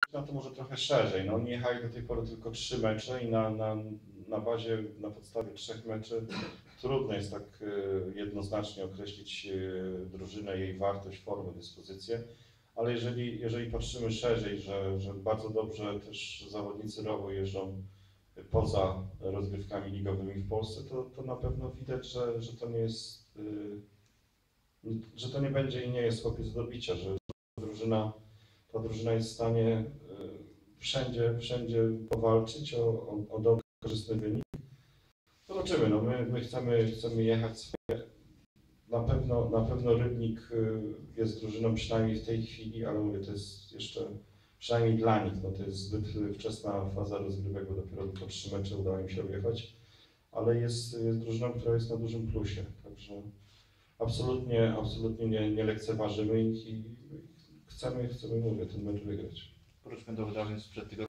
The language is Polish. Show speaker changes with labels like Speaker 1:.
Speaker 1: na to może trochę szerzej. No, oni jechali do tej pory tylko 3 mecze i na podstawie 3 meczy trudno jest tak jednoznacznie określić drużynę, jej wartość, formę, dyspozycję. Ale jeżeli patrzymy szerzej, że bardzo dobrze też zawodnicy ROWU jeżdżą poza rozgrywkami ligowymi w Polsce, to na pewno widać, że to nie jest, że to nie będzie i nie jest chłopiec do bicia, że ta drużyna jest w stanie wszędzie powalczyć o dobry, korzystny wynik. Zobaczymy, no my chcemy jechać swoje. Na pewno Rybnik jest drużyną przynajmniej w tej chwili, ale mówię, to jest jeszcze przynajmniej dla nich, no to jest zbyt wczesna faza rozgrywek, bo dopiero po 3 mecze udało im się objechać, ale jest drużyną, która jest na dużym plusie, także absolutnie nie lekceważymy ich i chcemy, mówię, ten mecz wygrać.
Speaker 2: Wróćmy do wydarzeń sprzed tygodnia.